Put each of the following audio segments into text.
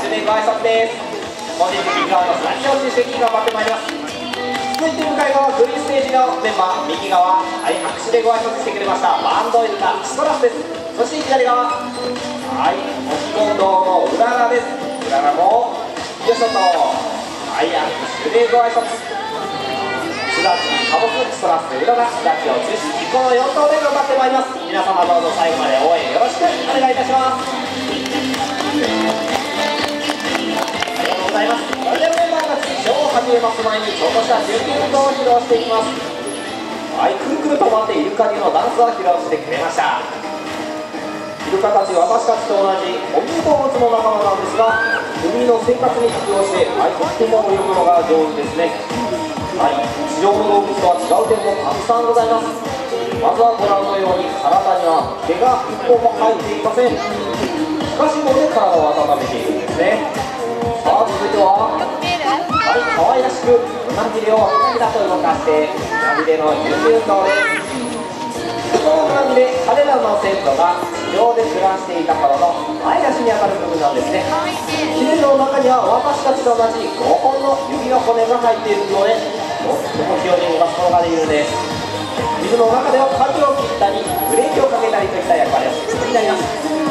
手でご挨拶です。本日右側のスラッシュを中心に頑張ってまいります。続いて向かい側グリーンステージのメンバー、右側、はい、拍手でご挨拶してくれましたバンドイルカシトラスです。そして左側、はい、おしご堂のうららです。うららもよいしょと、はい、拍手でご挨拶。すだち、かぼす、ストラス、うらら、すだちを中心にこの4頭で頑張ってまいります。皆様どうぞ最後まで応援よろしくお願いいたします。ありがとうございます。それではメンバーたち、ショーを始めます前にちょっとした準備運動を披露していきます。はい、くるくると回ってイルカ流のダンスを披露してくれました。イルカたち、私たちと同じ哺乳動物の仲間なんですが、海の生活に適応して、はい、とっても泳ぐのが上手ですね。はい、地上の動物とは違う点もたくさんございます。まずはご覧のように体には毛が1本も生えていません。しかしこれで体を温めているんですね。さあ続いては、はい、可愛らしく胸びれをひらひらと動かして胸びれの準備運動です。この胸びれ、彼らの先祖が地上で暮らしていた頃の前足に当たる部分なんですね。ヒレの中には私たちと同じ5本の指の骨が入っているので、とっても器用に動かすことができるんです。水の中では舵を切ったりブレーキをかけたりといった役割をするようになります。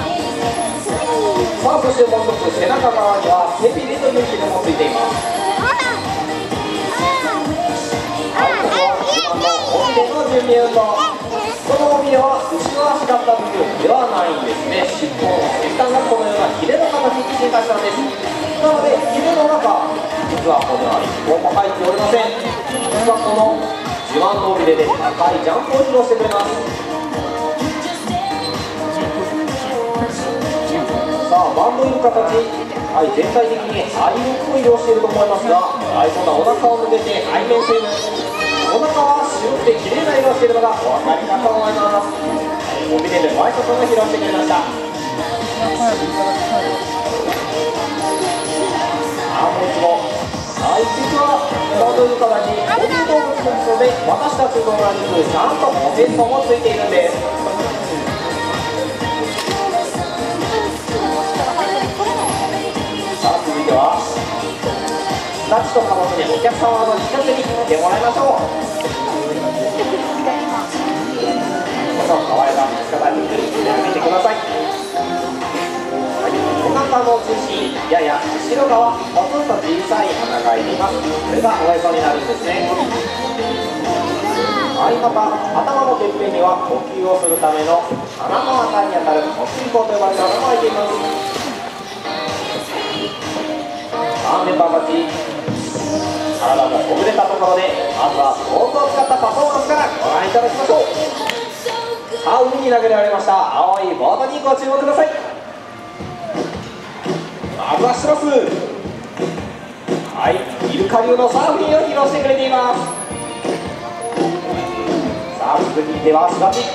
さあそしてもう一つ、背中側には背びれというヒレもついています。はい、ここは一番の尾びれの準備運動。この尾びれは後ろ足だった部分ではないんですね。尻尾の先端がこのようなヒレの形に進化したんです。なのでヒレの中、実は骨は1本も入っておりません。実はこの自慢の尾びれで高いジャンプを披露してくれます。さあバンドイルカたち、はい、全体的にアイロックを移動していると思いますが、はい、今度はお腹を向けて背面スイム。お腹は白くて綺麗な色をしているのがお分かりかと思います。尾びれでご挨拶を披露してくれました。もう一度、はい、実はバンドイルカたち哺乳動物ですので、私たちと同じくちゃんとおへそもついているんです。さあ続いては、すだちとかぼすにお客様の近くに来てもらいましょう。この可愛らしい姿に手を挙げてください。お腹の中心、やや後ろ側、ほとんど小さい穴が開いています。これがおへそになるんですね。はい、また頭のてっぺんには呼吸をするための鼻の中に当たる呼吸孔と呼ばれる穴も開いています。さあメンバーたち、体がほぐれたところで、まずはボードを使ったパフォーマンスからご覧いただきましょう。さあ海に投げられました青いボードにご注目ください。まずはシトラス、はい、イルカ流のサーフィンを披露してくれています。さあ続いてはすだち、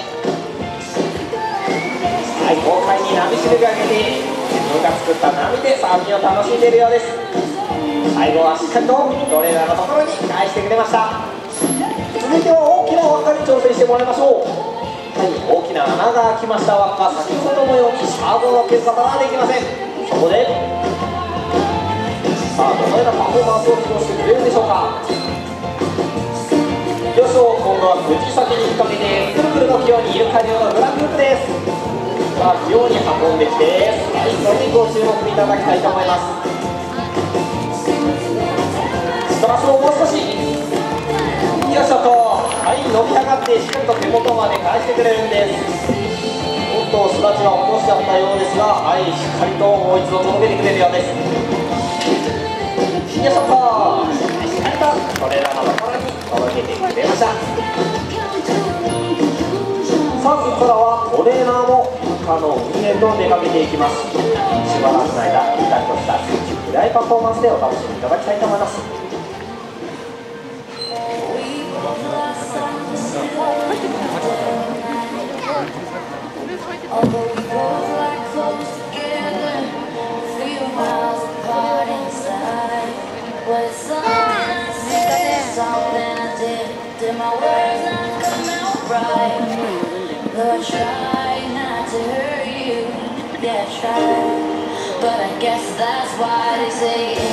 はい、豪快に波しぶきを上げて自分が作った波でサーフィンを楽しんでいるようです。最後はしっかりとトレーラーのところに返してくれました。続いては大きな輪っかに挑戦してもらいましょう。はい、大きな穴が開きました輪っか、先ほどのようにサーブを受けることができません。そこでさあどのようなパフォーマンスを披露してくれるんでしょうか。よしょ、今度は口先に引っ掛けてくるくると器用にイルカ流のフラフープです。さあ器用に運んできて、はい、それにご注目いただきたいと思います。ストラスをもう少し、よいしょと、はい、伸び上がってしっかりと手元まで返してくれるんです。おっとすだちは落としちゃったようですが、はい、しっかりともう一度届けてくれるようです。よいしょと、しっかりとトレーラーのところに届けてくれました。さあここからはトレーナーもイルカの海へと出かけていきます。しばらくの間イルカとしたフライパフォーマンスでお楽しみいただきたいと思います。 Though I try not to hurt you, yeah, I try, but I Guess that's why they say